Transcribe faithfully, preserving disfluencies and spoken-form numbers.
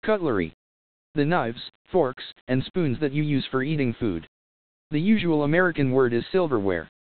Cutlery. The knives, forks, and spoons that you use for eating food. The usual American word is silverware.